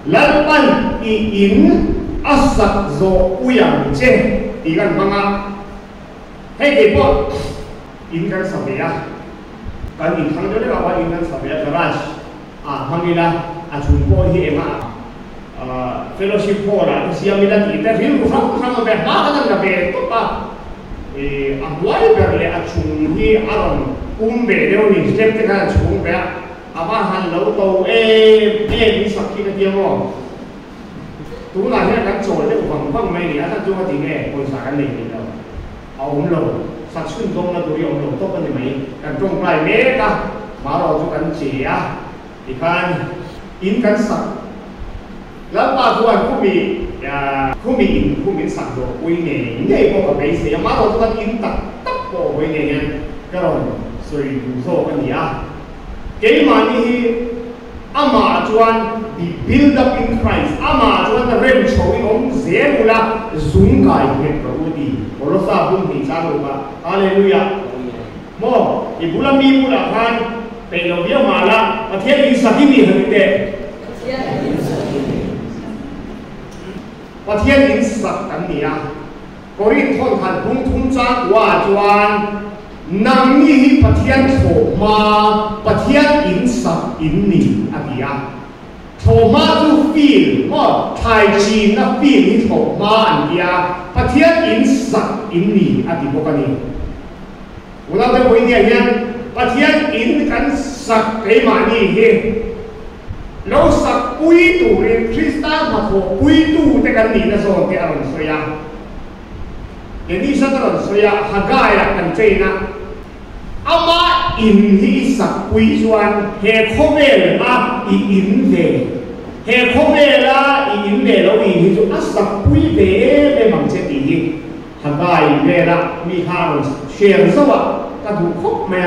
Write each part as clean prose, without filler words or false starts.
lalpan I in asak zo uyang che tigan mga hey po in kan sabya kan in thang jole ka in kan sabya garage hangila achungpo hi ema fellowship po la siya mila kita hin ko sang be ha kan be to pa ahwai berle achung hi aron umbe deu ni step te kan achung be aba han lo to ni sakhi ka dia mo tu la he kan chol de bang mai ni ata chu ma ti nge ko sa kan ni ni lo om lo sa chun dong na du ri om lo to kan ni mai kan tong pai me ka ma ro chu kan che di kan in kan sakแล้วบางส่วนผู้มีสักตัวคุยเนี่ยพวกกับไปเสียมาเราต้องอินตัดตับโป้ไว้เนี่ยก็เราสวยดูโซ่กันเนี่ยเกี่ยมานี่อามาจวน be build up in Christ อามาจวนเริ่มโชว์องค์เสียมุละสุ่งกายเห็นพระอุดีโอรสาบุญมีชาลุกะฮาเลลูยาโมอีบุลามีบุลาพันเป็นเราเบี้ยมาละประเทศอิสราเอลนี่เห็นเด็ประเทศอินสักกันเนี่ยกอริทอนขันพุ่งทุ่งจากว่าจวนนังนี่ประเทศโถมาประเทศอินสักอินนี่อะดีอะโถมาดูฟีลว่าไทยจีนนะฟีลนี่โถมาอันเดียประเทศอินสักอินนี่อะดีพวกนี้เวลาเราไปเนี่ยประเทศอินกันสักไปมานี่เฮเราสักปุยตูเรียนคริสต์มาโถปุยตูแต่กันนี่นะโซนที่อารมณ์สวยอย่างนี้สักอารมณ์สวยฮักไก่ละกันเจนะอามาอินที่สักปุยชวนเฮโคเวลละอินเวเฮโคเวละอินเวเราอินที่จุดสักปุยเวไม่มังเจตีฮักไก่เวละมีข้าวเชียงสวัสดิ์กระดูกคบแม่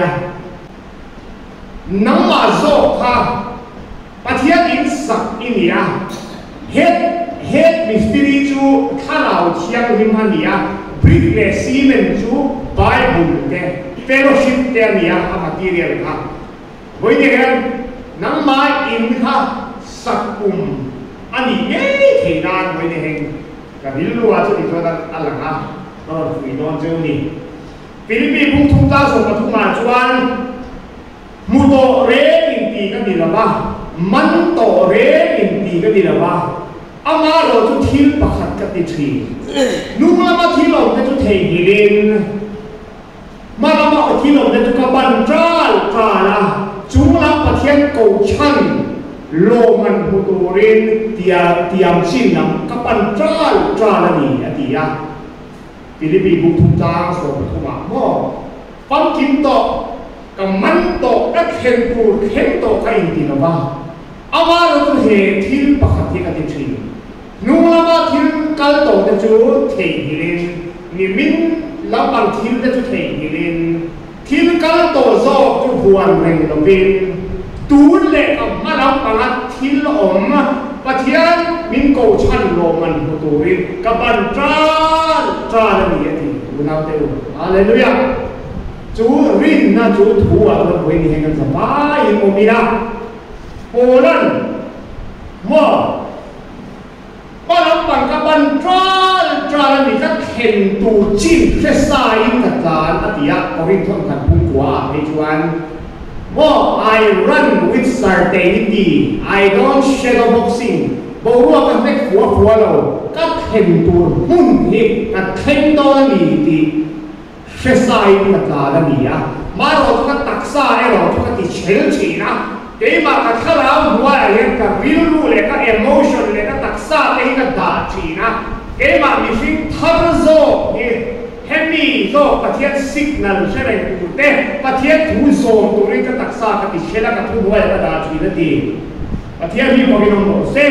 น้ำมาโซค่ะประเทศอินสักอินเดียเฮ็ดมิสติรีจูข้าเราเชียงริมฮันเดียบริกเลซีเมนจูไบเบิลเดเฟโลชิพเดเนียอามาตีเรียลค่ะวันนี้กันน้ำมาอินค่ะสักอันนี้เอ๊ะที่นั่นวันนี้เองกับวิลลูอาจุดที่ตัวนั้นอะไรนะก็คุยนอนเจ้านี่ฟิลิปปินส์พุ่งทุ่งตาส่งมาทุ่งมาจวนมุโตเรอินตีกันดีละบ้ามันโตเรอินตีกันดีละบ้าอามาเราทุกทีประคัดกันติดทีนุ่มละมาที่เราได้ทุกเทหิรินมาละมาที่เราได้ทุกบันตราละจุงละประเทศโกชันโลมันมุโตเรนเตียมชินนำกับบันตราละนี่อดียฟิลิปปินส์บุกทุ่งจางส่งมาทุ่งมาโม่ฟังกินโตกับมันโตและเข็นปูเข็นโตกันอินดีละบ้าอามาเราต้องเห็นที่ประคัดที่กันติดทีนุ่งละมาที่กันโตจะจูเทหิรินนี่มินละบางที่จะจูเทหิรินที่กันโตโซจูหวนเร่งละบินตูนเล็กกับมาลังปังที่ละอมประเทศมินโกชันโรมันโฮตูรินกับบันตราละนี่ที่อุณาเตอุฮาเลลูยาจูรินนะจูทัวเราไปนี่ให้กันสบายโมมีนะโอลันว่าก็เราปั่นกับบันตรานี่ก็เข็นตูจินแค่สายกัดการอติยะก็วิ่งท่องกันพุ่งกว่าในชวนว่า I run with certainty I don't shadow boxing บอกว่ากันไม่หัวเราก็เข็นตูหุ่นหิบกับเข็นตัวนี่ดีแค่สายกัดการนี่อะมาเราต้องตักสายเราต้องติดเชลชีนะเดี๋ยวมากับข้าเราหัวเล็กกับวิรูเล็กกับ emotion เล็กกับตักษะเล็กกับดาจีนะเดี๋ยวมามีสิ่งทับโซ่เนี่ยเฮมี่โซ่ประเทศสิกนัลใช่ไหมคุณเต้ประเทศทูโซ่ตัวนี้กับตักษะกับติเชลกับทุกหัวกับดาจีนั่นดีประเทศนี้บอกให้น้องบอกเซ่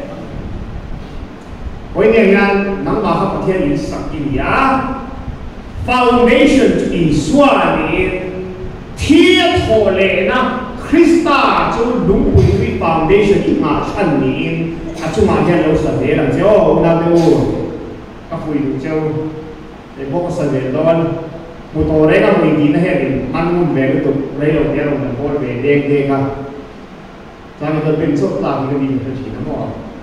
วันนี้งานนักมาครับประเทศอิสราเอล foundation อิสราเอลเทียบโทเลนะคริสตาจูลุงปุยวิฟาวเดชั่นที่มาชั้นนี้อาจูมาเนี่ยเราสังเกตแล้วเจ้าเราดูก็คุยดูเจ้าไอ้พวกสังเกตแล้วมุโตเรก็มีดีนะเฮ้ยมันมุ่งแบบตัวเรื่องเดียวกันโคตรเด็กๆครับจากนั้นเป็นสุดตามที่ดีที่สุดนะหมอ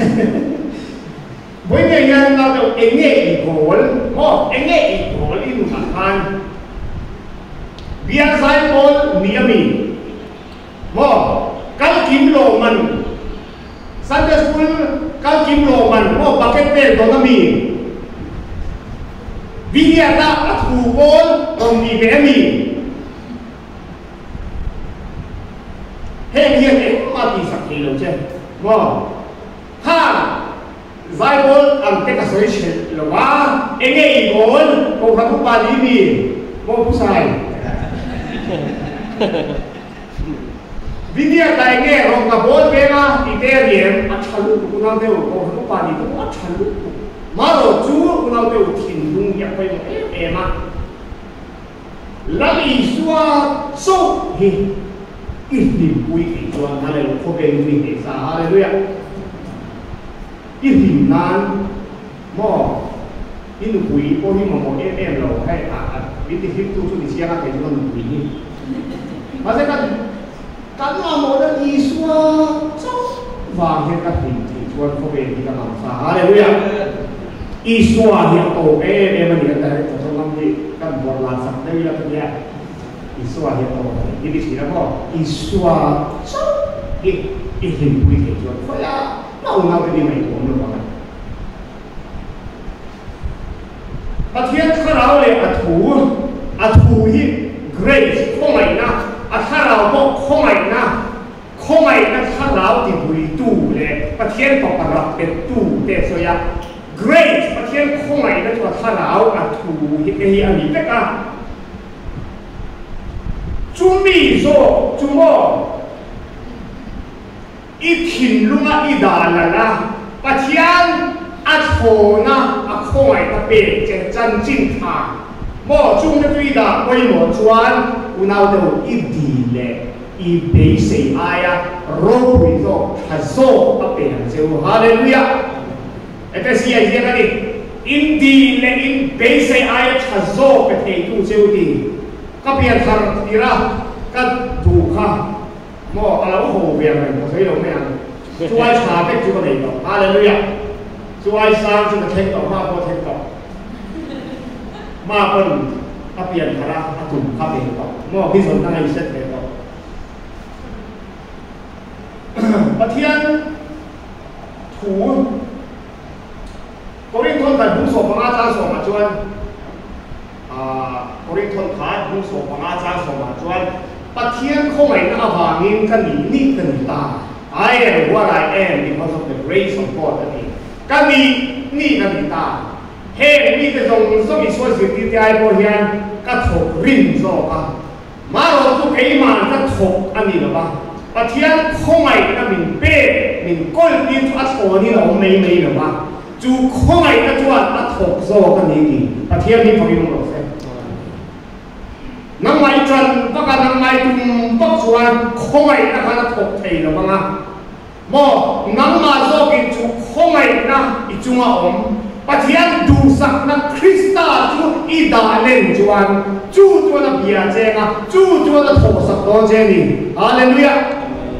với người dân nó được anh nghe gol mo anh nghe gol in makan biar saya gol niami mo kal kim lo man Sunday school kal kim lo man mo bucket pen do nami Vidia ta athu gol on ni bemi heng hiền em mà bị sạc kỳ lâu chứ mo ha giải bol ang teka soi chen lo wa enge gol ko ha ku pa di mi mo pu sai vidia ta enge rong ka bol be ma ti te riem a chalu ku na de ko ha ku pa di ko a chalu ma ro chu ku na de thin lung ya pai mo e ma la li suwa so hi ihtim pui ki chuan hale ko be ni ni sa hallelujah ihtim nan mo inu pui ko hi mo em lo hai a vi ti hip tu ni sia ka ke chuan pui ni ma se kan ma mo da ni suwa so wang he ka tin ti chuan ko be ni ka ma sa hallelujah i suwa hi to em ni ka ta to ngam ni kan bor la sak dei la ya Isua dia tahu, jadi sila ko Isua, so, ihim pui ke jual, kaya mau tadi mai ko no ba. Pathian kharau le athu hi grace ko mai na, atharau ko khomai na kharau ti bui tu le, pathian ko parap pe tu te so ya. Grace pathian khomai na tu atharau athu hi ke hi ani pe ka. Cumi so cumo ikin lunga idalala patian athona akhoi tape che chan chin tha mo chung na tuida koi mo chuan unau do idile I be sei aya ro wi zo hazo ape zeu hallelujah epesia dia kali indile in be sei aya hazo pe tu zeu di kapian har tira kan duka mo ala ho be mai ko sei lo me an chuai cha pe chu ko nei to hallelujah chuai sang chu ka thek to ma ko thek to ma pon kapian hara atum ka be to mo bi son nai set be to pathian thu ko rin thon kan bu so pa cha so ma chuan ko rin thon kha bu so pa cha so ma chuan pathian ko mai na awangin kan ni kan ta I am what I am because of the grace of God kan ni kan ta he mi te dong so mi so si ti ai ko hian ka thok rin zo ka ma ro tu ke ma ka thok ani lo ba pathian ko mai na min pe min kol ti tu a so ni lo mei lo ba chu ko mai na chuan a thok zo ka ni ki pathian ni pagi lo se nang mai chan baka nang mai tum bak chuan khomai na kana thok thei lo banga mo nang ma zo ki chu khomai na I chunga om pathian du sak na Krista chu I da len chuan chu na bia chenga chu na thok sak do che ni hallelujah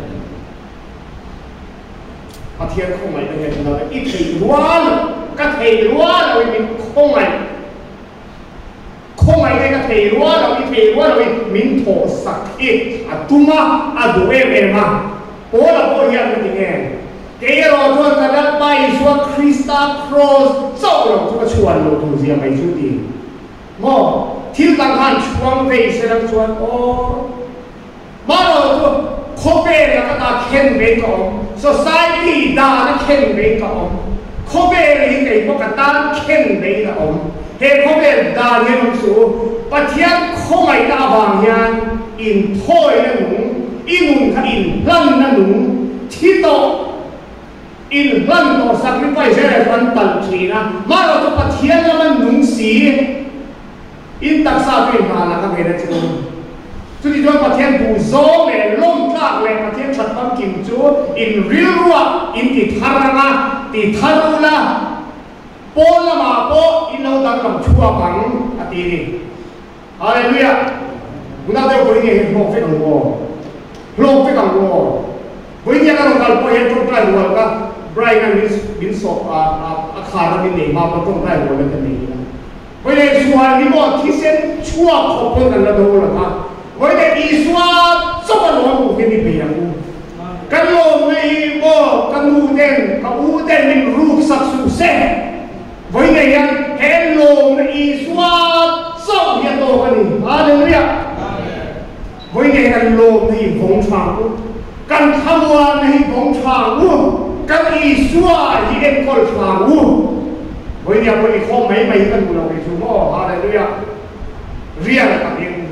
pathian khomai na he na I thei ruan ka thei ruan oi min khomai không ai cái thầy loa rồi mình thổ sạch ít tuma adu em mà bố là bố hiện cái nghe cái rồi thôi cái đó bay xuống Krista cross sau rồi chúng ta chuan rồi tụi gì mày chú đi mò thiếu tăng han chuan về sẽ làm chuan ô mà rồi thôi không về là cái ta khen về con society ta nó khen về con không về là những cái bác ta khen về là ông he không biết đa nghe ông số, pathian không ai ta vàng nhàn, in thôi là nung, in nung cả in lăn là nung, chỉ to in lăn to sacrifice là phần tận chỉ na, mà rồi तो pathian là mình nung xí, in tất sa về mà là cái này chứ, cho nên cho pathian bù gió về lông trạc về pathian chặt băng kim chú, in real ruộng, in tịt thar la Pola ma po ino dang lam chua pang atiri hallelujah muna de ko ni ho fe kang wo lo fe kang wo bo ni ka ro kal po he to trai wo ka Brian bin so akhara bin nei ma patong rai wala kan nei na voi le sual ni mo thi sen chua khopon kan la do la ma voi le iswa so ba lo mu ke ni pe ya ku kan lo nei mo kan u den min ru sak su se voi le yang hello iswa so ya do kan ni hallelujah voi le kan lo nei phong chang kan thawa nei phong chang kan iswa hi en kol chang với nhà tôi không mấy cái mùa này chúng nó hallelujah riêng là các em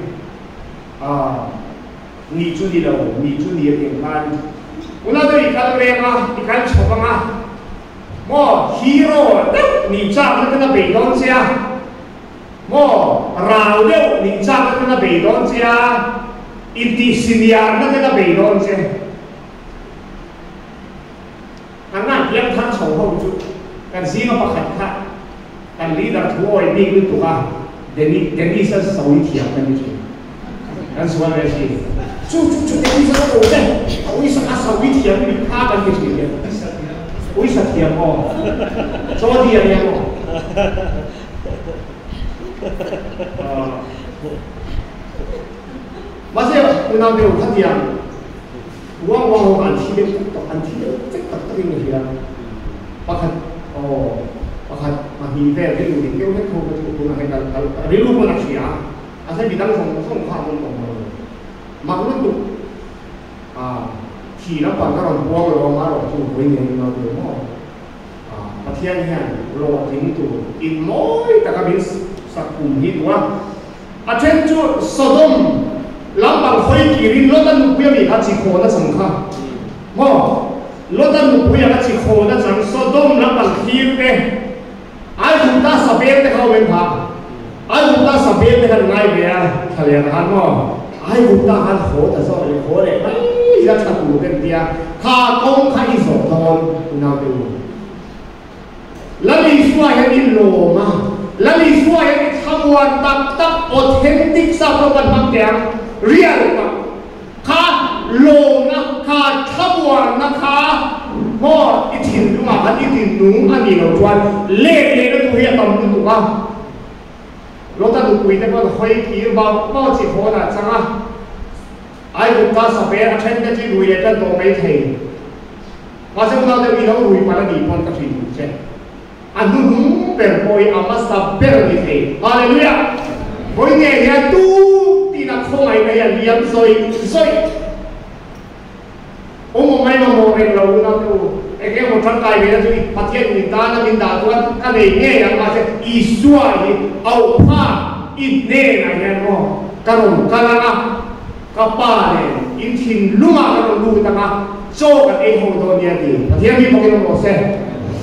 nghỉ chú đi đâu nghỉ chú đi tiền ăn una tôi cái này mà cái chỗ mà mo hero nghỉ trang nó cái bị đón xe mo rào đâu nghỉ trang nó cái bị đón xe Indonesia nó cái bị đón xe anh nói em thằng sầu không chú kan sino pa khat kan leader thuoi ni lu tu ka deni sa sawi thiam kan ni kan suan le si chu deni sa ko de oi sa sawi thiam ni kha kan ki ni oi sa thiam mo so dia ya mo masih unang de khat thiam wang an thi de tek tak ni dia pakhat pakhat mahi ve ke lu ke ke ko ko na kal rilu ko na sia asa bidang song kha mon ko ma lu tu thi na pa ka ron buang lo ma ro chu ko ni no tu mo pa thian hian lo ting tu in moi ta ka bin sak kum hi tu a chen chu Sodom lam bang khoi ki rin lo tan nu pu mi ka chi ko na sang kha mo lo tan nu pu ya ka chi ko na sang Sodom lam bang khir te ai chúng ta sắp biết thế không bên phật ai chúng ta sắp biết thế không ngay về thà liền hắn mà ai chúng ta hắn khổ tại sao lại khổ đấy mấy ra chặt đủ cái tia khá công khai sổ thôn nào được lần đi xua hay đi lồ mà lần đi xua hay đi tham quan tập authentic sao không cần mang tiếng real mà khá lồ na khá tham quan na khá mo itin lu ma kan itin nung ani lo chuan le na tu hi tam tu ba lo ta tu pui te ko hoi ki ba mo chi ho na changa ai ku ta sa be a chen te chi lui le ta to mai thei ma se na de wi lo lui pa la ni pon ka thi che anu nu per poi ama sa per ni thei hallelujah voi ne ya tu ti na khong ai na ya liam soi ông mai mà mồ rèn lâu nó tu, cái một trăm cái về đó thì phát hiện người ta nó mình đã tuân cái này nghe là mà sẽ isua thì ao pa ít nè này nghe nó cái đồng cái là cái pa này in thiên lu mà cái đồng lu ta mà cho cái ấy hồ đồ nhà thì phát hiện mình một cái đồng xe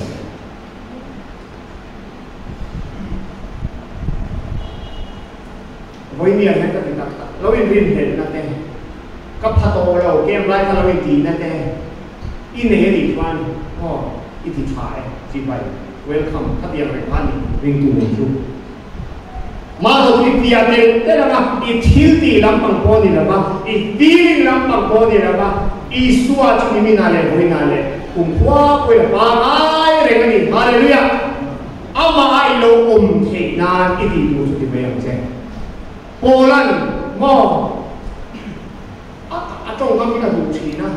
với nhiều cái cái gì đó lâu in riêng hiện là thếกับพัตโตเราเกมไล่ทาราวิตีนั่นเองอินเนอร์วันอ๋ออิทธิชัยจีไปเวลคัมถ้าเดียร์อะไรพันวิ่งตัวหนึ่งชุดมาเราที่เดียร์เนี่ยได้แล้วนะอีทิลตีลำปังโพนี่แล้วนะอีตีลิงลำปังโพนี่แล้วนะอีสัวจุนิมินาเลโวยนาเลกุมว่าเวลปาไอเรื่องนี้ฮาเลลูยาอามาไอโลเทนานอิติดูสุดที่ไม่ยอมเจโปแลนด์มอtrong năm cái là đủ chỉ na,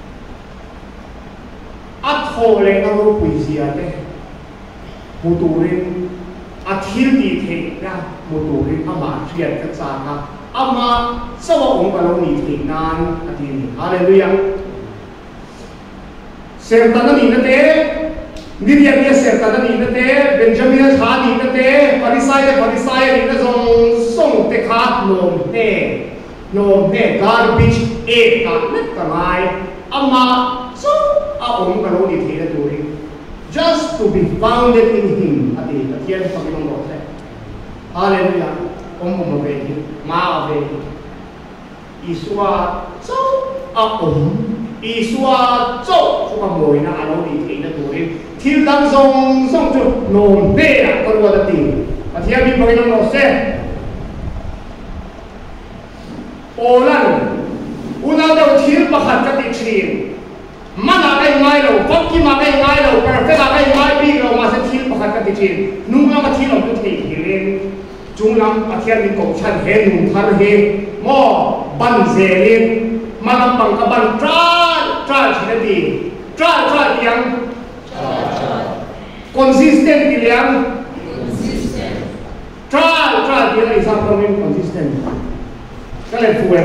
ắt hồ lên nó quỳ gì à thế, một tù lên, thiên đi thế na, một tù lên ama chuyện cái啥na, ama sao ông bà lâu nhị thế nan, thiên, hallelujah, xem ta nó nhị thế, đi đi đi xem ta nó nhị thế, Benjamin khá nhị thế, Parisai nhị thế song te khát nôm thế. No, hey, garbage, eh, not kamay, ama, so, aong kalong itira turing, just to be founded in Him, at yan sa Panginoong Diyos. Hallelujah, umumabay, maabay, iswa, so, aong, iswa, so, sumamoy na along itira turing, tildang song, no, bea, kalwa dating, at yan yung Panginoong Diyos. Olan, una daw til bakal ka ti chin. Mana ay may lo, ki ma kai ngai lo perfect ma kai ngai bi lo ma se thil pakhat ka ti chin nung la ma thil lo tu thei hilen chung lam pathian ni ko chan he nung thar he mo ban zelin ma lam pang ka ban tra chhin ti tra tiang consistent tiang tra tiang example mean consistent ka le fuel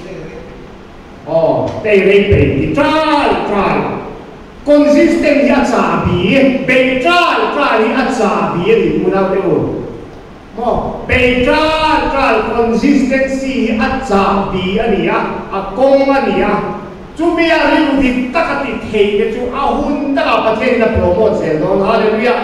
tei rei pe ti tra consistent hi acha bi be tra hi acha bi ni mu na te o mo be tra consistency hi acha bi ania a kong ania chu mi a ri ti takati thei ke chu a hun ta ka pathen na promote se do hallelujah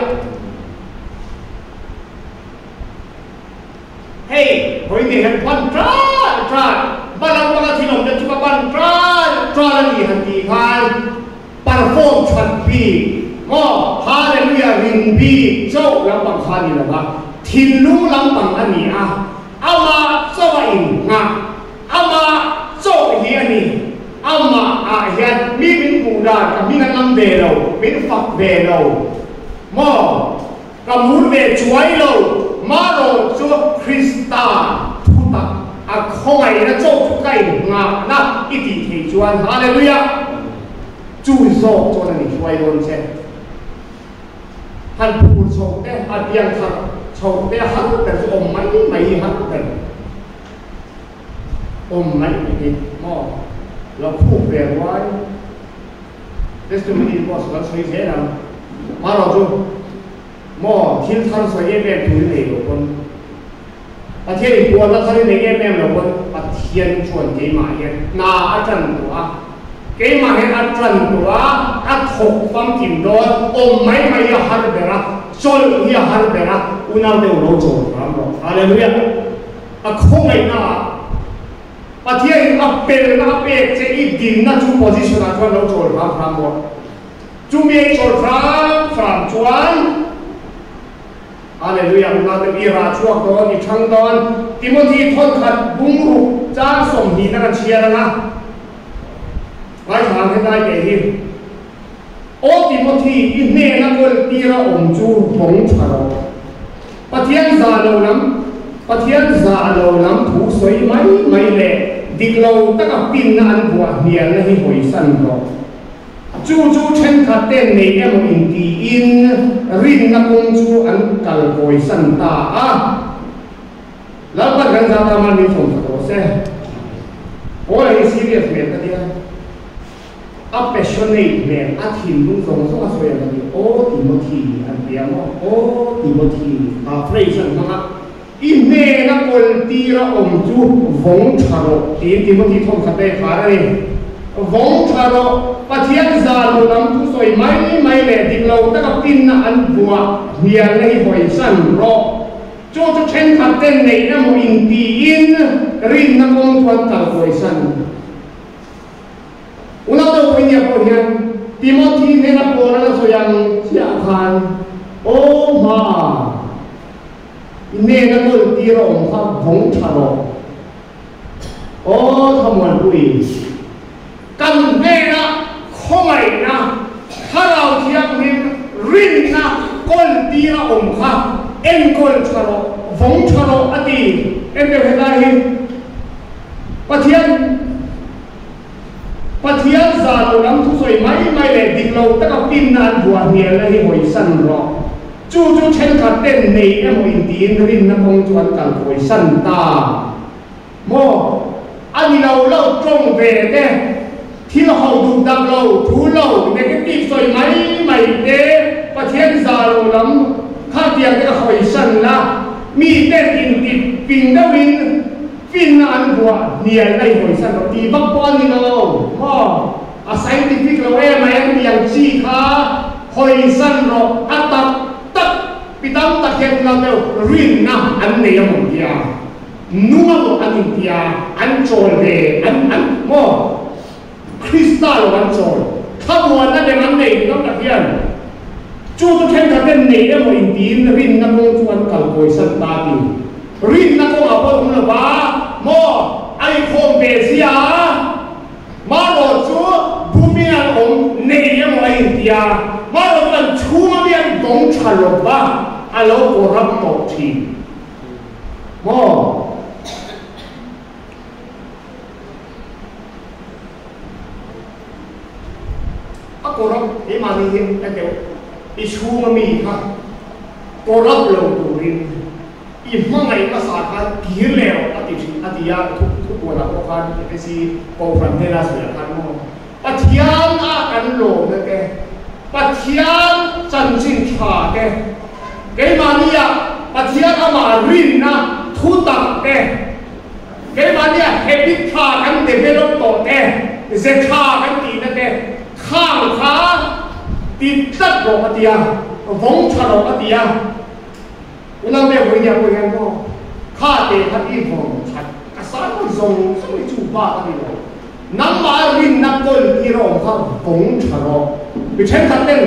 hey hoi ni han pan tra balang mga sinom na chupa pan tra ni handi kan perform chan bi mo hallelujah ring bi chou lam bang khani la ba thin lu lam bang ani a ama so in nga ama so hi ani ama a hian mi min mu da ka mi nan lam ve lo min fak ve lo mo ka mun ve chuai lo ma lo chu krista thuta a khoi na chou chu kai nga na iti thei chuan hallelujah chu zo cho na ni chuai don che han pu so te a piang tha chou te han ta om mai han ta om mai ni mo lo phu ve wai testimony was lo sei se na ma lo chu mo thil than so ye ve tu le lo konประเทศอีกตัวแล้วเขาในแง่แม่เราว่าประเทียนชวนเกมาเห็นนาอาจารย์ตัวเกมาเห็นอาจารย์ตัวอาถกฟังถิ่นโดนอมไม่ยาฮัลเบระชนยาฮัลเบระอุณาเดวโรโจครับเราอะไรรู้ยังอะคงไงนะประเทศอัปเป็นอัปเอกจะอีดินนะจูโพซิชันชวนโรโจครับเราจูมีโจครับชวนHallelujah เราจะมีราช่วงตอนอีช่างตอนติโมธีทนขัดบุ้งรุจ้าส่งหีนักเชียร์นะไว้ถามให้ได้แก่ที่โอ้ติโมธีอินเนนักคนตีระองจูหงชาโรปะเทียนซาโลน้ำถูสวยไม่เละดิกเราตั้งกับปินนันบัวเนียนและให้หอยสั้นรอจูเช่นขัดเต้นในเอ็มอินตีอินรินนักงจูอันกัลโกยสันตาแล้วก็กันจะทำมันมีสมตัวเสียโอ้ยซีเรียสเมตต์เดียวอัปเปชั่นในเมตต์อาทิตย์ลุงส่งสวยอย่างนี้โอ้ติโมธีอันเดียวโอ้ติโมธีเฟรชันนะครับอินเนนักคนตีระองจูวงชาโรติโมธีทงขัดเต้ขาอะไรวงชาโรปะเทียนซาโลน้ำทุสวยไม่เละดิเราตั้งปินนะอันบัวเฮียในหอยสั้นรอโจเช่นขัดเต้นในน้ำอินตีอินรินนักองทวนตัลหอยสั้นอุณาตัวเป็นยังไงติโมธีเนนับโบราณสยังเสียพันโอ้มาเนนักคนตีเราองค์วงชาโรโอ้ทำวันดุยกันเน่นะข้อไหนนะถ้าเราเทียบหิมรินนะก้นตีละองค์ค่ะเอ็นก้นชาโลวงชาโลอดีเอ็นเดียวกันได้หิมปะเทียนซาโลน้ำทุสวยไม่เลยดิเราตั้งแต่ปินนานบัวเนียและหิหอยสั้นรอจูเช่นขัดเต้นในเอ็มอินดีนรินนะคงจวนกันหอยสั้นตาโมอันนี้เราตรงเวเด้ที่เราดูดังเราทูเราในกติสวยไม่เด้ประเทศซาโลน้ำข้าเดียงก็หอยสั้นละมีเต้นอินดิปิงดาวินฟินนานบัวเนียในหอยสั้นเราตีบักบอลนี่เราอาศัยติฟิกเราแม่มีอย่างชีค้าหอยสั้นเราตับปิดตะเคียนเรารินนะอันเนียมันเดียนัวอันอินเดียอันโจลเดอันโมคริสตัลวันโจลข้าววันนั้นเด็กมันเด็กต้องตะเคียนจูตุเทนกันเป็นเนยโมอินดีนรินนักงจวนกัลโกยสันตาดิรินนักงอาปตุนบ้าโมไอโฟนเบเซียมาโรจูบูมิอันองเนยโมอินดี dia maro kan chuma bian dong chalo ba alo korap to thi mo korap e mani he ate I chuma mi ha korap lo turin I mangai ka sa ka tirleo ati ya thu wala ko kan ate si ko frontera sa kan mo pathian a kan lo na ke pathian chan jin tha ke mani ya pathian ama rin na thu tak ke mani ya habit tha kan develop to te ze tha kan ti na ke khang kha ti tat ro atia vong cha ro atia ulang me ho nya ko yan ko kha te kha ti vong cha ka sa ko zong so I chu ba ka ni lo nang ma rin na kol ti ro kha vong cha ro bi chen kha ten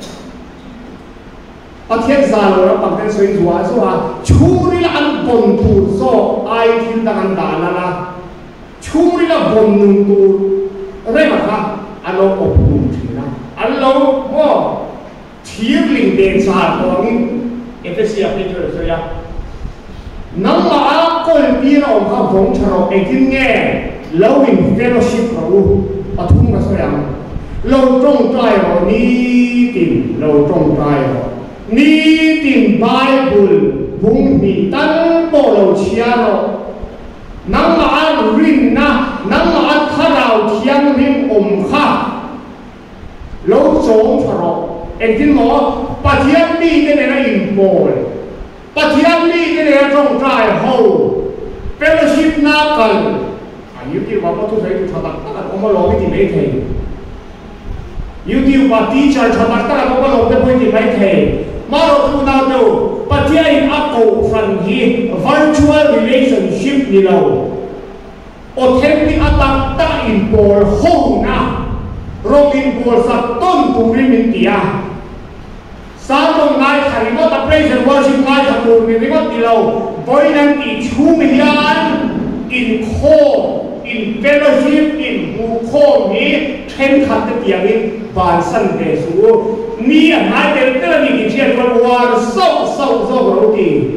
pathian za lo ra pang ten soi zuwa so ha chu ri la an bon tu so ai tin da kan da la la chu ri la bon nun tu re ma kha alo op nun thina alo mo thier ling den sa ko ni efesia peter so ya nang ma kol pi ro kha vong cha ro e tin nge lo in fellowship ro pathum ka so ya lo trong trai ro ni tin lo trong trai ro ni tin bible bung mi tan bo lo chia ro nang ma rin na nang ma kharau thiang rim kha lo chong charo en tin mo pathian mi ke ne na in bol pathian mi ke ne trong trai ho fellowship na kal ayu ki wa pa tu sai tu thata ta ko mo lo ti mai the YouTube pa teacher thata ta ko mo lo te poi ti mai the ma ro tu na do pathian ako from hi virtual relationship ni lo o thempi atak ta in bol ho na Rokin bol sa ton turin mintia. Sa tong ngai harimo ta praise and worship ngai hatur ni rimot dilaw. Boy nan I chumiyan in ko in fellowship in ko ni ten khat ti yangin ban san de su ni ngai de te ni ki chen ko war so ro ti.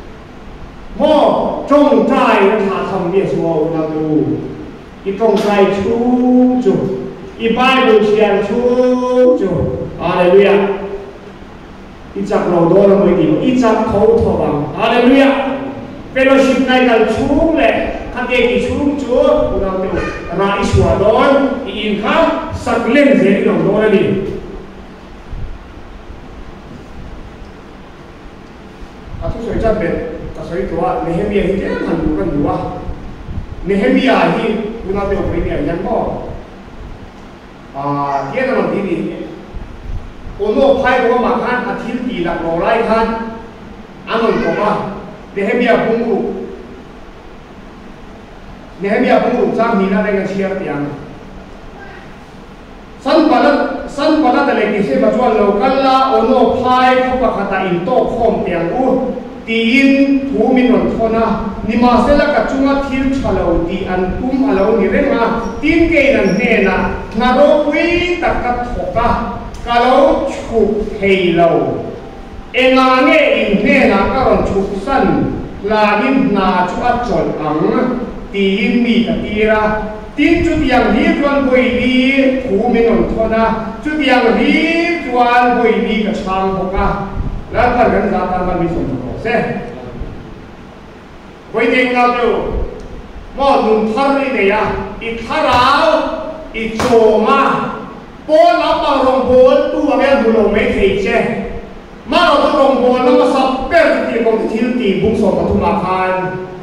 Mo trong trai ta tham bia su na du. I trong trai chu I Bible share chu hallelujah I chak lo do la moi ti I chak tho tho bang hallelujah fellowship nai kal chu le kha te ki chu chu na te ra iswa don I in kha sak len je lo do la ni a tu soi chat be ka soi to a Nehemia hi te han du kan du a Nehemia hi na teoi ni yan mo dia dalam diri, ono pai ko makan atil di la rolai kan, anon ko ba, Nehemia bungru jam hina dengan siap tiang. San palat dale kise bajual lokal la ono pai ko kata into kom tiang tiin thu min ron thona ni ma se la ka chunga thil chalo di an tum alo ni renga tin ke nan he na ngaro wi takat thoka kalo chu heilo enga nge in he na ka ron chu san la nin na chu a chol ang tin mi ka tira tin chu tiang hi chuan boi ni thu min ron thona chu tiang hi chuan boi ni ka chang thoka la par gan za ta man mi som se Woi ding na tu mo nun thar ni de ya I tharau I choma pol la pa rong bol tu a ben bulo me thei che ma ro tu rong bol na ma sa per ti ko thil ti bung so ka tu ma khan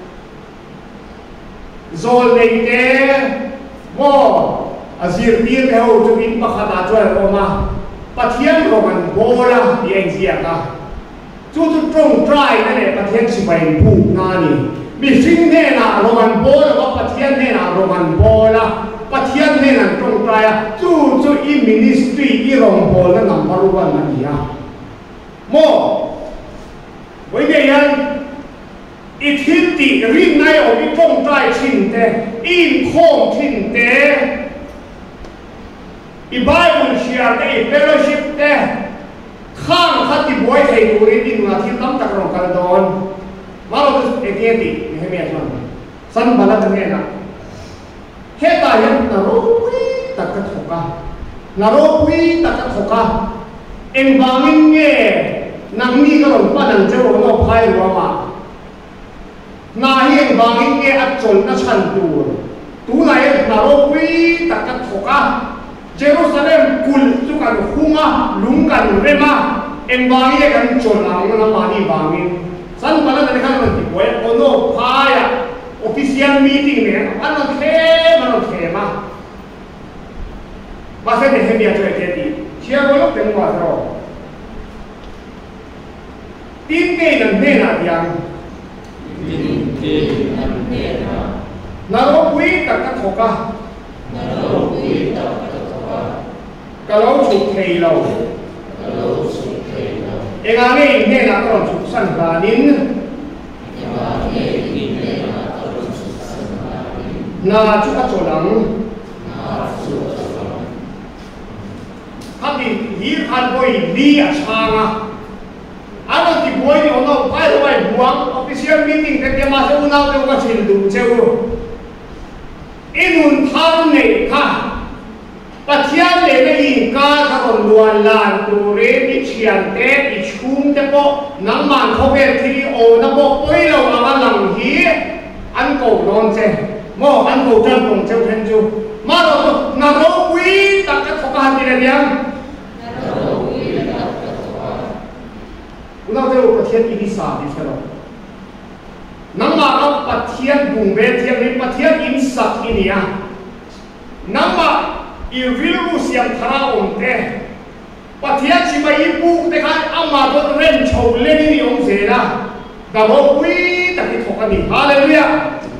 zol dei te mo azir tir he ho tu in pa khata chwa ro ma pathian ro man bola di eng zia ka chu tu trong trai na ne pathian si bai bu na ni mi sing ne na roman bola wa pathian ne na roman bola pathian ne na trong trai chu I ministry I rong bola number 1 na dia mo wei de yan I thil ti rin nai o I trong trai chin te in khom chin te I Bible share te I fellowship san bala kan na heta yan naroi takathoka naroi takathoka engbangin nge nangni karon panang jero no phai ruama na hi engbangin nge atchol na chan tu na ye naroi takathoka Jerusalem kul tu kan hunga lungkan rema engbangin kan cholang na mani bangin san bala kan kan ti boy ono phaya official meeting ne ano thema masa de hemia to eteti chia bolo tengwa ro tin ke nan ne na yang naro pui takathoka kalau chuk thei lo engane ne na ko chuk san ganin na chuk a cholang habi hir han boy li a changa ano ti boy ni ono pai ro bai buang official meeting te ma se unau te ko chil du cheu inun tham ne kha pathian le ne in ka ka kon luan lan tu re ti chian te ti chum te po nang man kho ve thi o na bo poi lo ma lang hi an ko don che mo an ko tan tong cheu then ju ma ro na ro wi tak ka thok han ti le yang na ro wi tak ka thok unau te pathian ini sa di chero nang ma ka pathian bung ve thiam ni pathian in sak ini ya nang ma i viru siam thara onte pathian chi mai pu te kha amma do ren chou le ni ong se la da bo wi ta ki thok ani hallelujah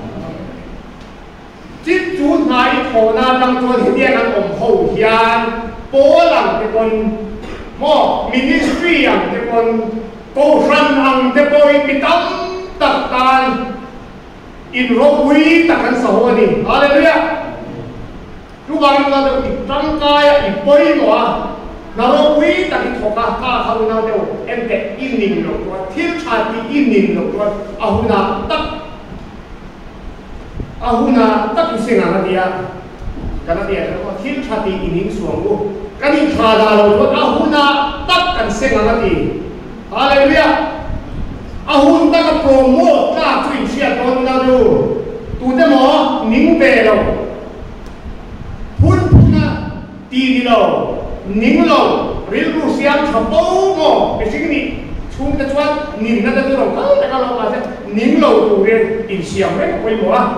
chit chu nai tho na dang chon hi dia kan om ho hian po lang te kon mo ministry ang te kon ko ran ang te boy pitam tak tan in ro wi ta kan so ani hallelujah lu bang na de tang kaya i poi no na ro wi ta ki thoka ka ha na de em te in ning lo ko thil cha ti in ning lo ko ahuna tak singa na dia kana dia ko thil cha ti in ning suang lu kani kha da lo ko ahuna tak kan singa na ti hallelujah ahun ta ka promote ka twin sia ton na lu tu de mo ning be lo ti di lo ning lo ril ru siam chapo mo ke signi chung ta chuan nin na ta tu lo ka ta lo ma se ning lo tu re in siam re koi mo a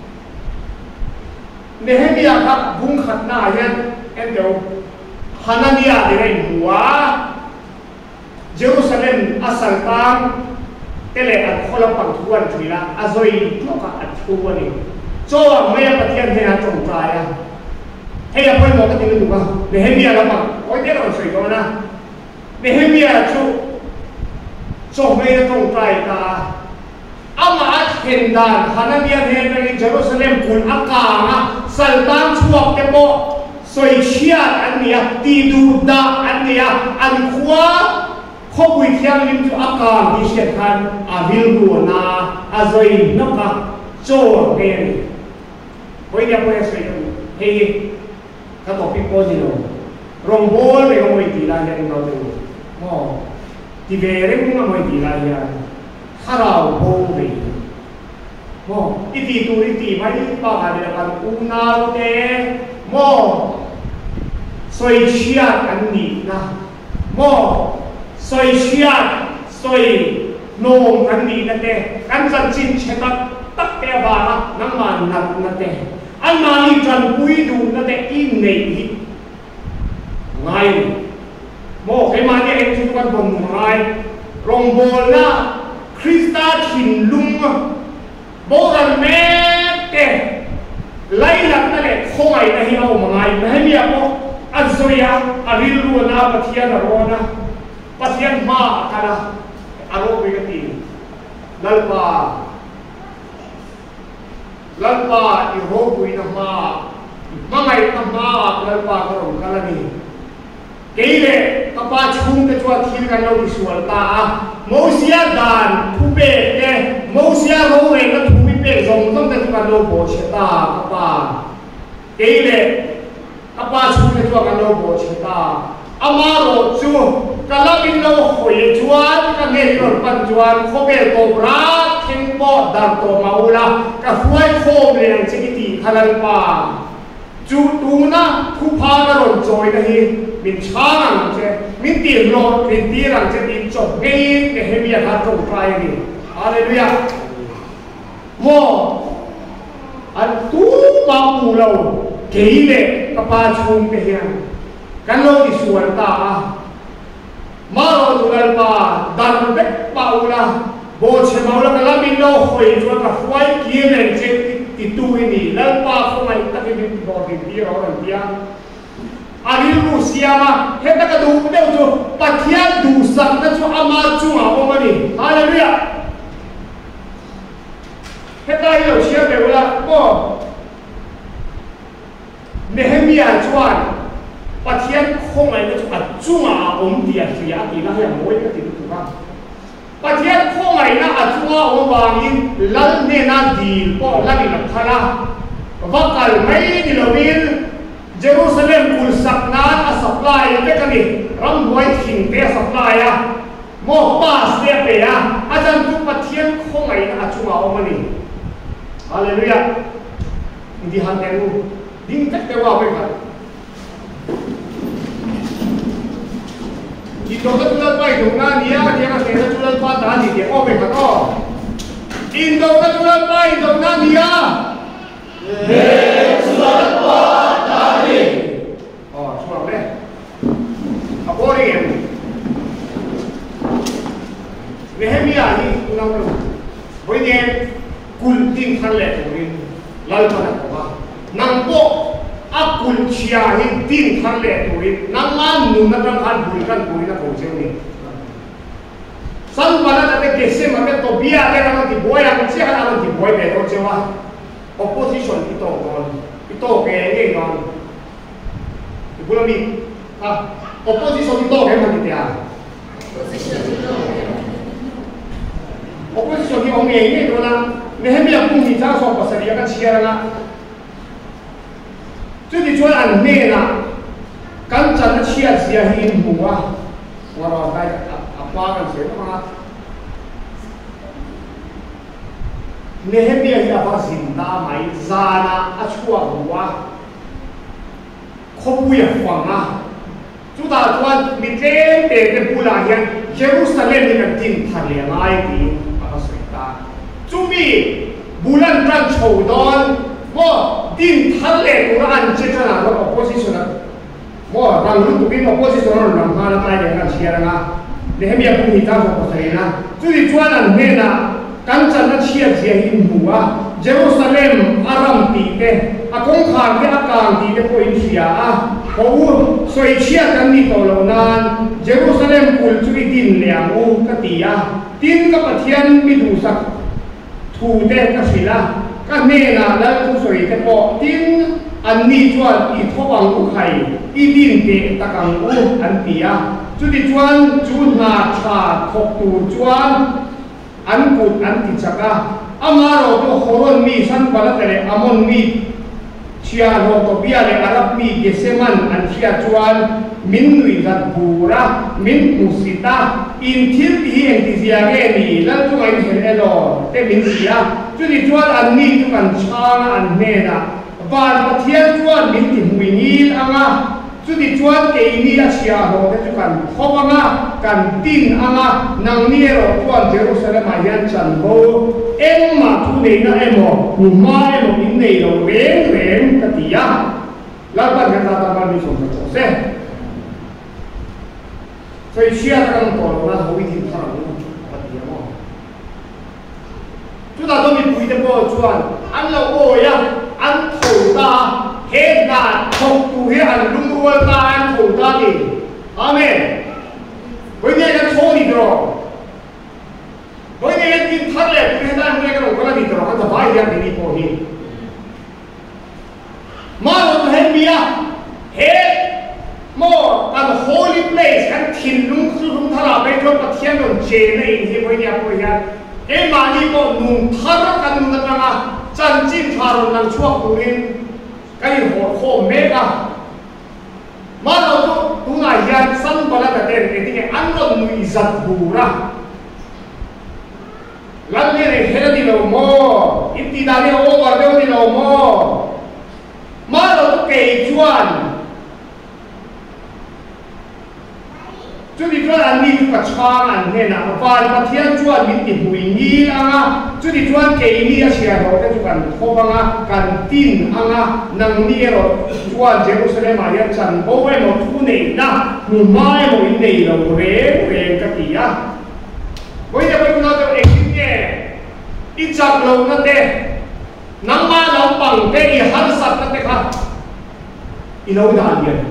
nehemia ka bung khat na yan en do hanania de re muwa Jerusalem asal tam tele at khola pang thuan thila azoi to ka at thuani cho me pathian he na chong ta ya hey apa yang mau kita itu kan Nehemia apa oh dia orang sui kau na Nehemia tu somai tu try ta amat hendak Hanania hendak Jerusalem pun akang Sultan suap tempo soi siat ania tidu da ania ankwa kau tiang lim tu akang disiapkan avil guna azoi napa cor ken oh dia apa yang sui kau hey các bộ phim cô gì rồi rong bố về không mình tỷ lại hiện đầu từ mò thì về đấy cũng là mình tỷ lại hiện khá là bố về mò ít tỷ tu ít tỷ mấy bao hà để làm u na lo thế mò xoay chia anh nhỉ na mò xoay chia xoay nôm anh nhỉ na thế anh dân chín chết tắc té bà nắng màn nặng na thế anh mà đi trần quý đủ nó để in này ngay một cái mà đi anh chúng ta đồng ngay rong bồn na Christa thìn lung bố gần mẹ tè lấy lắm nó để khôi nó hiểu mà ngay mà hay biết không anh rồi anh đi luôn na bắt thiên là rồi na bắt thiên ma cả na anh rồi cái gì lalpa ihobu inama mangai nama lalpa karom kalani keile kapa chung te chua thil kan lo visual ta mosia dan phupe te mosia ro re na thumi bê rồng trong tên cái lô bộ chế ta các bà cái lệ các bà chú cái chua cái lô bộ chế ta ama rồi chú cái lá pin lô hồi chuan cái nghề rồi pan chuan khó bê tổ ra thiên bộ đàn tổ màu la cái phơi khô liền chỉ cái gì khăn pa chú tu na khu pha cái rồi trôi cái gì mình chả làm chứ mình tiền rồi mình tiền làm chứ mình chọn cái hệ miệng hạt trồng trái đi Hallelujah mo anh tu bao mù lâu kỹ lệ các ba chung cái hiền cái lâu thì xuân ta mà rồi tụi anh ba đàn bếp bao la bộ chế máu là cái lá mình lâu hồi cho cái phơi kia này chế thì tu cái gì lần ba không ai ta cái mình bỏ cái gì đó làm gì anh lu siapa hết ta cái đủ đều cho bắt thiên đủ sẵn ta cho ama chung à ông anh Hallelujah hết ta hiểu chia về là cô Nehemia chuan bắt thiên không ai cho bắt chung à ông đi à thì nó hay mỗi cái gì cũng không bắt thiên không ai na chung à ông vàng in lần này na đi cô lần này là thà và cái mấy đi lâu in Jerusalem kul saknan a supply te kani ram boy thing te supply a mo pass te pe a ajan tu pathian khongai na achunga omani hallelujah indi han te nu ding tak te wa be kha ki to ka tulal pai do na nia dia ka te tulal pa ta ni te o be kha to in do ka tulal pai do na nia tulal pa oh, suara deh. Apa ni? Nehemia ni unang boleh kulting khalle ni lalu mana kau? Nampo akul cia ni ting khalle ni naman nuna kan bukan kau jauh ni. San pada tadi kese macam tu biar dia kalau dibuat yang cia kalau dibuat betul jauh. Opposition itu kayaknya kan. Belum ni, oposisi itu apa yang dia? Oposisi itu orang ini tu lah. Nehemia pun kita soal pasal dia kan siapa lah. Jadi jual ane lah. Kan jangan siapa ini buah. Orang kaya apa kan siapa? Nehemia dia apa zinda mai zana acua buah. Không biết khoảng à chúng ta quan mình lên để cái bù lại hiện Jerusalem thì cần tin thật liền ai thì mà sẽ ta chúng mình bù lan trăng chầu đón mo tin thật liền của anh chết cho nào nó opposition mo rằng lúc tụi mình opposition nó làm sao nó tay để làm chia ra đểให้มีผู้มีเจ้าของประเทศนะจุดที่ชวนอันนี้นะกันจันทร์เชียร์เชียร์หินหัวเยรูซาเล็มอารัมตีเตอากงขานที่อากาศตีเตโพอินเชียเพราะว่าสวยเชียร์กันนี่ตัวเรานานเยรูซาเล็มกุลจุดดินเหลียงอูกติยาดินกับประเทศมีดูสักถูเตกสิละกันเนน่ะแล้วทุกสวยเตโพดินอันนี้ชวนอีทวังอุไข่อีดินเตตะกังอูอันตียาจุดที่ชวนจุดนาชาทกตูชวนอันกุดอันติจักะอามาโรตัวโครนมีสันบาลเตเลอามอนมีเชียโรตัวเบียเลอารับมีเกเซมันอันเชียจวนมินนุยจัดบูระมินมุสิตาอินทิลที่เห็นที่เสียเกนีแล้วจุไงเห็นเอโลเตมินเสียจุดที่จวนอันนี้จุกันช้างอันเนนะบาลประเทศจวนมินติหุยนีลอ่ะจุดที่จวนเกนีอาเชียโรเตจุกันพบอ่ะกันตินอ่ะนังนี้โรจวนเยรูซาเล็มมายันจันโบเอ็มมาทุเนนะเอ็มโหมาเอ็มอินเนโรเร่งกติยาแล้วก็เห็นตาตาบันมีสมบูรณ์เสร็จ所以需要这种道路呢，好一点，他能不点么？就那都没规定过转，按照我呀，按头大，黑大，头都黑按路我大按头大的，阿妹，为那个错你的咯，为那个你他嘞，不是那那个我讲你的咯，他就白点给你过去，马路都黑米啊，黑。more than holy place กันถิ่นลุงทลาไปทั่วประเทศนนเจนในอินที่พวกนี้พวกนี้ mani ko nung thara kan na nga chan chin tharon nang chuak turin kai ho mega malo to tunga yan san bala ka ten etinge anron mu izat bura lanne re heradi lo mo itti dali over de lo mo malo to ke chuan Jadi tuan ani tu kacang ane na, apa latihan tuan minti buini anga, jadi tuan ke ini asyik ada tuan kobanga kantin anga nang ni ero tuan Jerusalem ayat can bawa mo tune na, numai mo ini lo re kakia. Kau ini apa guna tu eksinnya? Ijak lo nate, nama lampang te iharsat nate kah? Ilau dah dia.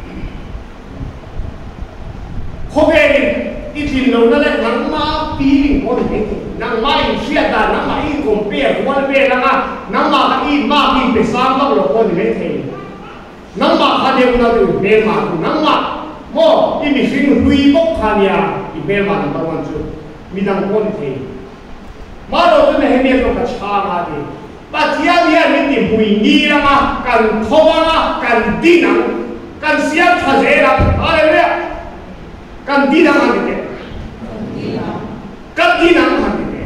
Khobein itin lo na le nang ma pi ko ni nang ma in sia da nang ma in kom pe ko pe na nga nang ma ka in ma pi pe sa ma lo ko ni le the nang ma kha de na du be ma nang ma mo i mi sing hui bok kha nia i be ma na ba chu mi dang ko ni the ma lo tu ne he me ko ka cha ma de ba tia nia mi ti hui ni na ma kan thowa ma kan di na kan sia tha je la haleluya kan di nang hangite kan di nang hangite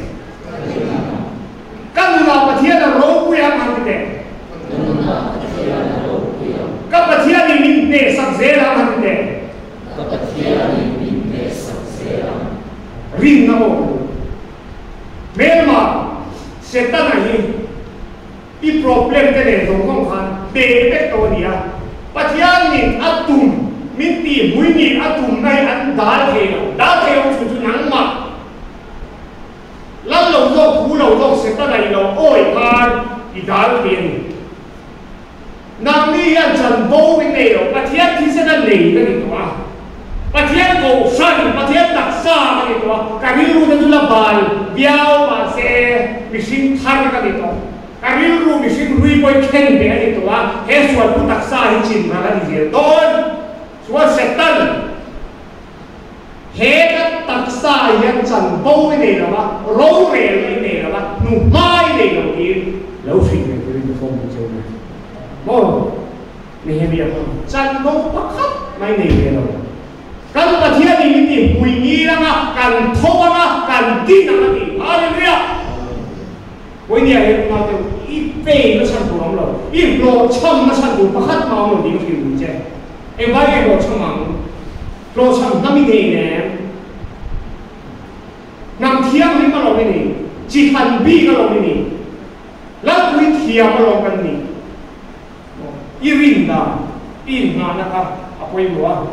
kan nuna pathia na ro ku yang hangite kan pathia ni minne sak zera hangite rin na mo melma setan ai i problem te le dong kong khan de pe to dia pathia ni atum minti buini atum nai an dal theo chu nang ma lan lo zo khu lo zo se ta dai lo oi par i dal thien nang ni yan chan bo win nei lo pathian thi se na nei ta ni to a pathian ko san pathian tak sa ta ni to ka ri ru na du la bal biao pa se mishin thar ka ni to ka ri ru mishin rui poi khen be ni to a he swal pu tak sa hi chin ma ka ni je don Suat setan, hebat taksa yang can bau ini lah, roh rel ini lah, numai ini lah, ini laufin yang beri form hijau ni. Oh, ni hebat apa? Can bau pakat main ini lah. Kalau batia ni ini bunyi lah, kan thoma lah, kan di lah ni. Haleluya. Bunyi ayat macam ipe macam tu lah, ipo cam macam tu pakat mau ni mesti bunyi. Bagai lo chamang, lo cham nami deh ne, nam tiang ni kalau ini, jihan bi kalau ini, lalu tiang kalau kan ini, irinda, nak apa yang luar,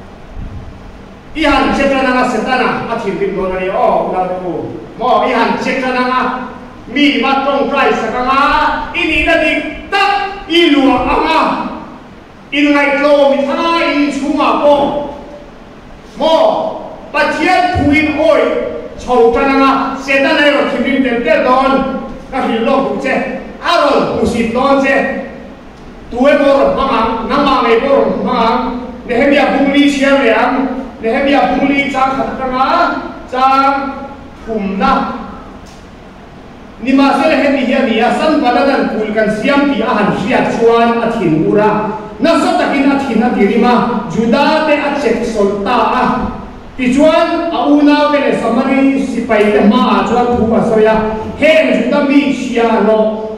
ihan cekana setana, akhir di mana ni, oh lalu, mau ihan cekana, mi matong price sekarang, ini tadi tak iluah angah. In ngai klo mi thana in chunga po mo pathian thuin oi chau tananga setana ro thimin te don ka hi lo ku che aron ku si don che tuwe bor mama nama me bor mama nehemia bungli sia leang nehemia bungli cha khatanga cha thumna nima se lehe hiya ni asan baladan kul kan siam pi ahan sia chuan athin ura nasa takin athin adirima juda te achek solta a tichuan auna ke le samari sipai te ma a chuan thu asoya he juda mi sia lo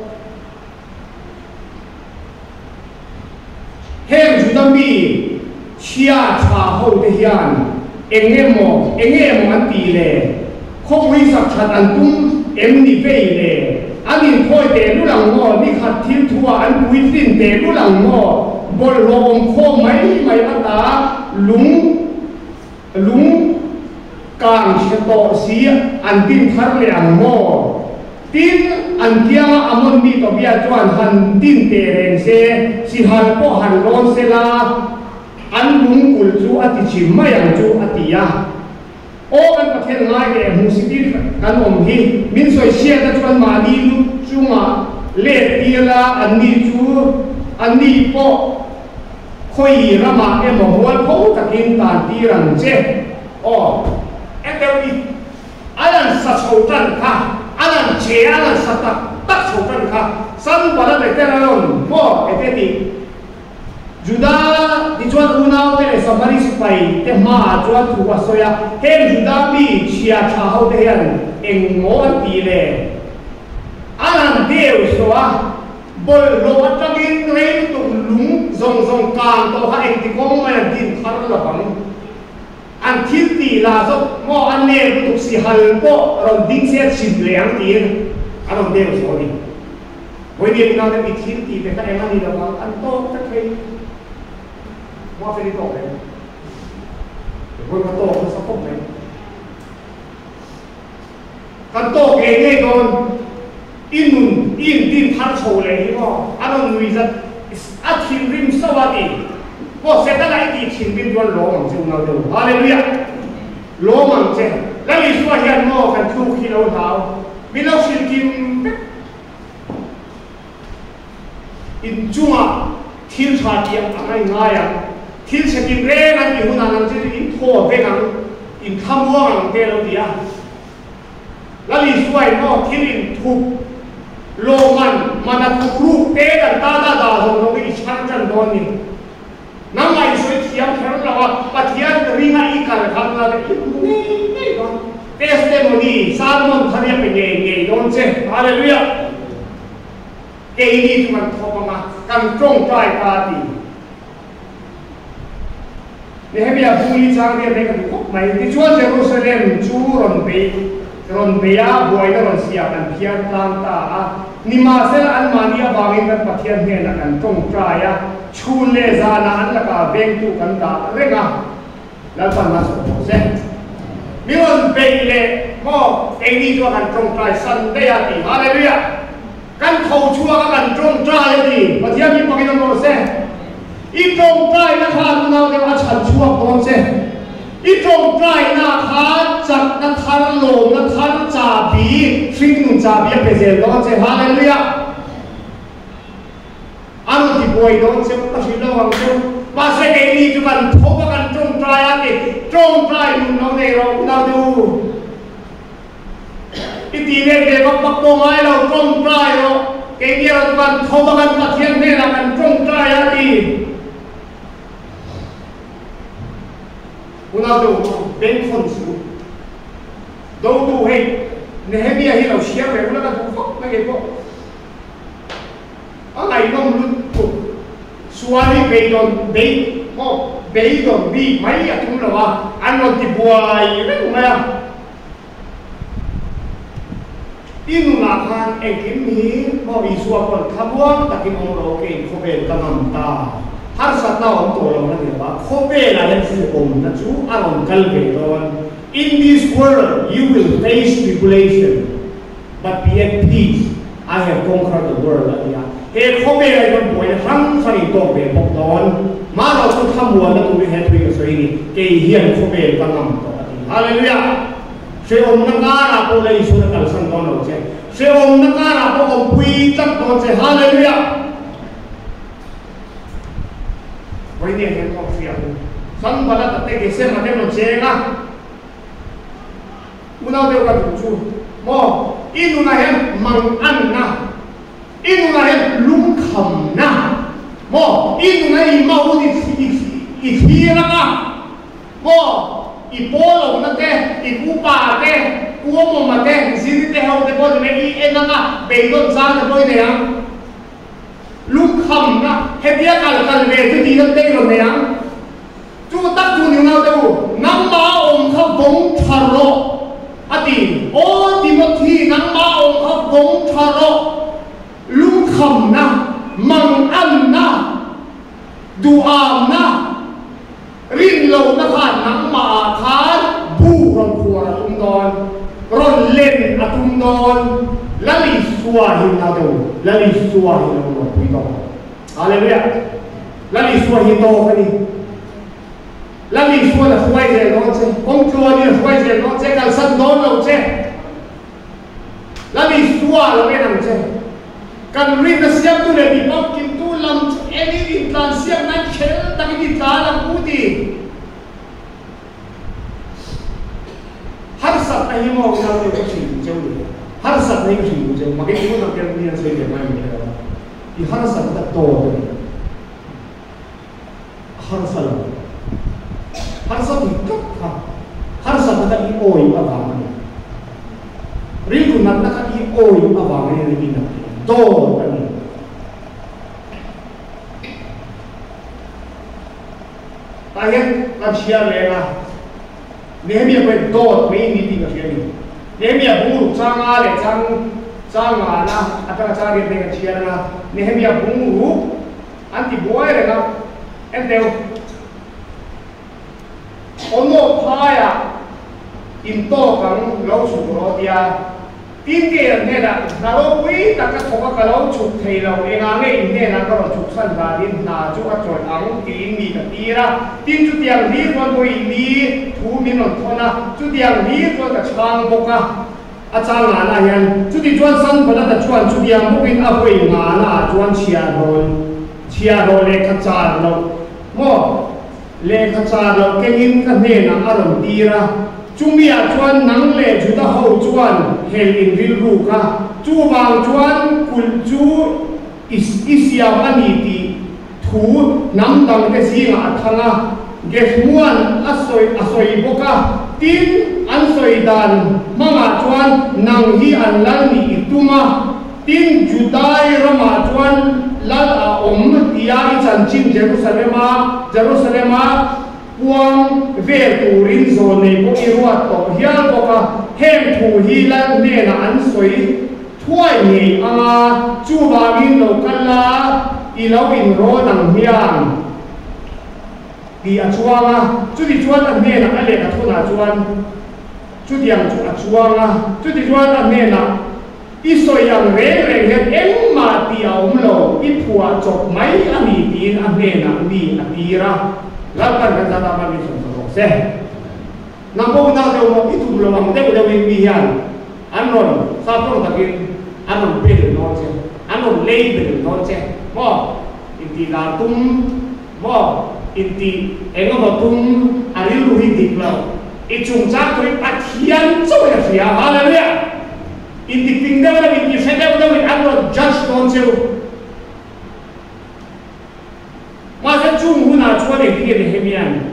he juda mi sia cha ho te hian engemo an ti le khoi sak chat an tum em ni ve le anin khoi te lu lang mo ni khat thil thua an pui tin te lu lang mo bol rom kho mai ata lung kang cheto si an tin thar le ang mo tin an kia amon mi to bia chuan han tin te ren se si han po han ron se la an lung kul chu ati chi mai ang chu atia o kan pathen ngai ke musiti kan om hi min soi sia ta chuan ma ni lu chunga le tila an ni po khoi rama emo wal pho takin tan ti rang che o etewi anan sa choutan ka anan che anan sa tak choutan ka san pala de teron mo eteti Juda di chuan unau te samari sipai te ma chuan thu wasoya hem Juda mi chia tha ho te hian eng mo ti le anan deu soa bol lo atangin rein tu lung zong kang to ha eng ti kong ma din thar la bang an thil ti la so mo an ne tu si hal po ron ding se chin leang ti aron deu so ni hoi ni na te thil ti te ka eng ani la bang an to ta thei mo fe ni to le hoi ma to sa ko le kan to ke ne don in din thar chho le hi mo aron nui za a thim rim sawati mo se ta lai ti thim bin don lo mang chu na do hallelujah lo mang che la li suwa hian mo kan thu khi lo thau mi lo sil kim in chunga thil tha ti angai ngaya thil se kim re nan ki huna nan che in tho ve kan in khamwa ang te lo dia la li suwa mo thil in thu Loman mana kuru te dan tada da ho no chan don ni nam mai soi thiam thar lawa pathian ringa I kar kham la nei don testimony salmon thania pe nge don che hallelujah ke ini tu man thopama kan trong trai ta ti Nehemia buli chang dia me kan mai ti chuan Jerusalem chu ron beya boy na ron siya kan pian tang ta a ni ma sel an mania bangin kan pathian he na kan tong traya chun le za na an la ka beng tu kan da renga la pan na so se mi ron be le mo eng ni to kan tong trai san de ya ti hallelujah kan thau chua kan tong trai ti pathian mi pangin no se I tong trai na kha na de wa chan chua kon se I trong trai na kha chak na thar lo na thar cha bi sing nu cha bi pe zel don che hallelujah anu ti boy don che ta si lo wang che pa se ke ni tu kan tho ba kan trong trai a ke trong trai nu no ne ro na du I ti ne de ba pa ko mai lo trong trai ro ke ni ro kan tho ba kan pa thian ne na kan trong trai a ti Una do ben fonsu do hey Nehemia hi lo share re una do fok na ge po ai nom lu tu suali be don bi mai ya tum lo wa an lo ti buai re ma ya inu na khan e kim hi mo bi suwa kon khabwa takin mo ro ke ko be tanam ta har sat na om to lo na ni ba kho be la len si om na chu aron kal be don in this world you will face tribulation but be at peace I have conquered the world ya he kho be la don boy ram sa ni to be pok don ma ro chu tham wa na tu he thui ka soi ni ke hian kho be ta nam to hallelujah se om na ka ra po le su na kal san don lo che se om na ka ra po om pui tak don che hallelujah Why ni hen ko fiya san bala ta te ke se ma de no chenga una de ka chu mo inu na hen mang an na inu na hen lung kham na mo inu na I mau I thira na mo I polo na te I kupa te kuo mo ma te zini te ho te ko me I enanga be don sa na boy ne ya lung kham na he dia kal ve tu di nan te ro ne ya chu tak chu ni na te u nam ma om kha bong tharo ati o Timothy nam ma om kha bong tharo lung kham na mang an na du am na rin lo na kha nam ma khan bu ron khua don ron len atum don lali suwa hin na do lali suwa hin no pui to hallelujah lali suwa hin to kani lali suwa la suwa je no che kong chua ni suwa je no che kal san don no che lali suwa la me nam che kan rin na siam tu le di pok kim tu lam any in plan siam na khel ta ki ta lam pu di har sat sat ai mo na te ko chi cheu ni har sat nei chi cheu ma ke ko na ke ni se de mai ni I har sat ta to har sat ni kap ha har sat ta I oi pa ba ni rin ku nat na ka I oi pa ba ni ni na to ani ta hen na chia le na Nehemia ko dot me ni ti ka ni Nehemia buru changa le changa na ataka changa ne ka chia na Nehemia buru anti boy le na endeu ono phaya in to kang lo su ro dia tin ke ne da na lo wi ta ka thoka ka lo chuk thei lo e nga nge in ne na ka ro chuk san da din na chu ka choi ang ti ni ka ti ra tin chu tiang ni ko boi ni thu min non thona chu tiang ni ko ka chang bo ka a chang na na yan chu ti chuan san bala da chuan chu tiang bo in a boi nga na chuan chia ro le ka cha lo mo le ka cha lo ke in ka ne na a ro ti ra Chumia chuan nang le juda ho chuan hel in ril ru ka chu bang chuan kul chu isia mani ti thu nam dang ke si nga thanga ge muan asoi boka tin an soi dan mama chuan nang hi an lal ni ituma tin judai rama chuan lal a tia I chan chin Jerusalema Puang ve turin zon nei bo I ruat to hial boka hem thu hi lan ne na an soi thuai ni anga chu ba min lo kala I lo in ro nang hiang ti a chuanga chu ti chuan an ne na ale ka thuna chuan chu tiang chu a chuanga chu ti chuan an ne na I soi yang re het em ma ti a lo I phua chok mai ani tin an ne na ni a tira Lapan kan tata mami sonsoro se. Nampo na daw itu belum ang deu deu imihan. Anon sapong takin anon pele nonse. Anon label nonse. Mo inti latum mo inti engomotum arilu hidiklau. Ichung cakri patian so ya sia. Haleluya. Inti pingdeu na inti sedeu deu anon judge nonse. Masa chung huna chuan e ti Nehemian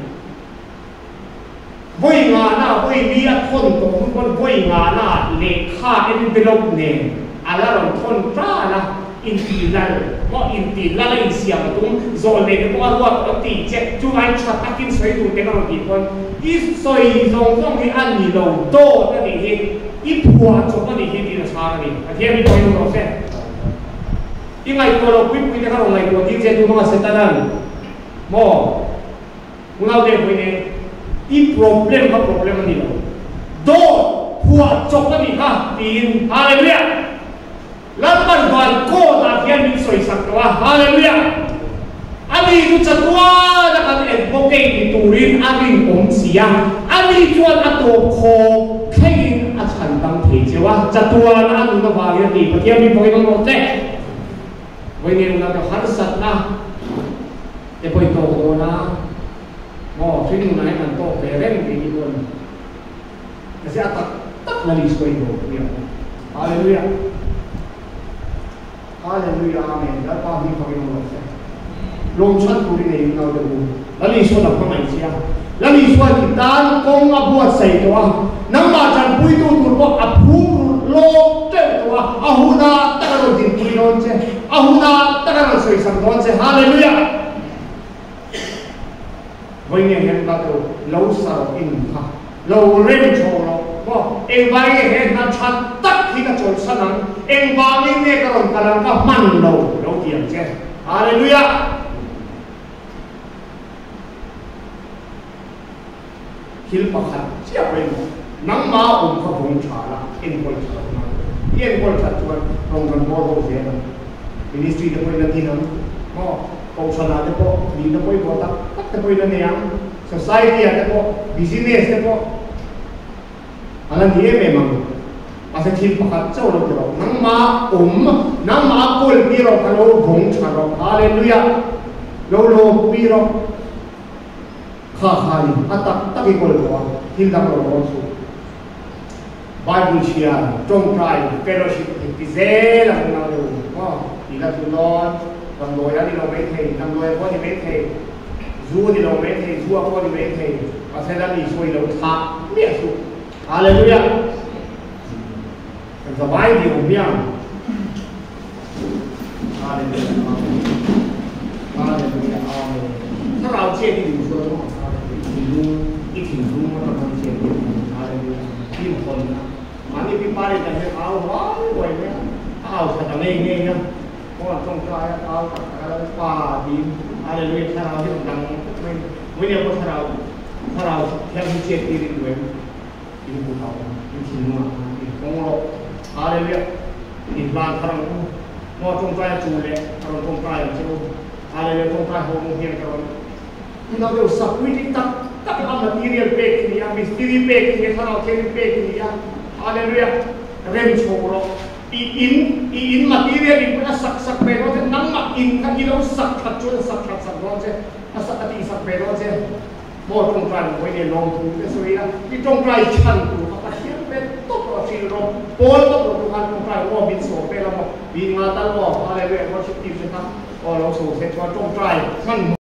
voi nga na voi lia thon to hun voi nga na le kha envelope ne ala ron thon tra na intilal mo intilal in siam tung zo le ko wa ti che chu ai chat akin soi tu te ka ti kon I soi zong zong hi an ni lo do na ni hi I phua cho ka ni hi ti na sa ni a thia mi poi no se Ingai ko lo pui te ka ro ngai ko ti che tu ma setanan mo unau de poi I problem ni lo do phua cho ka ni ka tin haleluya Lapan ban ko na hian min soi sak to haleluya Ani tu chatwa na kan advocate ni turin aring om sia ani chuan ato kho khain a chan dang the chewa chatwa na anu na ba ya ti pathian mi poi no te voi ni na ka har sat na e poi to ko na mo thin na kan to pe ren ni kon kasi tak na lis ko ito haleluya haleluya amen da pa mi poi no te Long chan turin ne yung nawde mo. Lali so na pamay siya. Lali so itan kong abuat sa ito nang machan puy tutur po apur lo te ito ahuna tagaro din pulinon siya. Ahuna tagaro sa isang doon siya. Hallelujah! Hoy niya yan nato low saro in ha. Low rin choro. Engvangin hen na chan tak hika chol sanang. Engvangin ne karon kalang ka man low. Low diyan siya. Hallelujah! Hilpakat siapa yang nang mau kabung cara inpol cara inpol satuan ronggan bodoh dia ministry de poi nanti nam mo kau sana de po ni de poi botak tak de poi na yang society de po business de po alam dia memang asa hilpakat jauh lo nang ma kol biro kalau bung cara haleluya lo biro Khahani atak takikol ko hindang ro so Bible share trong trai fellowship thì dễ là nào đều có thì là tụi nó tầm lối đi đâu mấy thầy tầm lối có thì mấy thầy du thì đâu mấy thầy du có thì mấy thầy và sẽ là đi xuôi đâu thả miệng xuống Hallelujahสบายดีผมยังอะไรเนี่ยถ้าเราเชื่อที่อยู่ส่วนของรู้ที่ถึงรู้ว่าเราทำเชื่ออะไรเนี่ยที่คนนะมันนี่พี่ป้าเนี่ยแต่เอาว้าวรวยเนี่ยเอาแต่ทำเองเองนะเพราะว่าต้องใช้เอาแต่ป้าดีอะไรเนี่ยถ้าเราที่ดังไม่เนี่ยเพราะถ้าเราแค่เชื่อที่รวยที่ภูเขาที่ชินมาที่ของเราอะไรเนี่ยอินบานครั้งมอตรงใจจูเลยครั้งตรงใจจูอะไรเนี่ยตรงใจโฮมเฮียนครั้งที่เราเดี๋ยวสับวิธีตักเอามาทีเรียลเบกนี่มิสทีรีเบกนี่ถ้าเราเทรีเบกนี่อะไรเนี่ยเริ่มโชว์เราอินมาทีเรียลอีกเป็นสักเบโรเจนั่งมาอินกันที่เราสักขัดจนสักโรเจสักตีสักเบโรเจมอตรงใจไว้ในลงทุนเป็นสุริยะที่ตรงใจชันตัวเขาเทียบเป็นตุ๊กฟิลโรโพลตุ๊กตรงการตรงใจว่าบินโซ่ไปแล้วบินมาตลอดอะไรเรื่องว่าชิดทีมนะครับเราสูงเสร็จว่าตรงใจมัน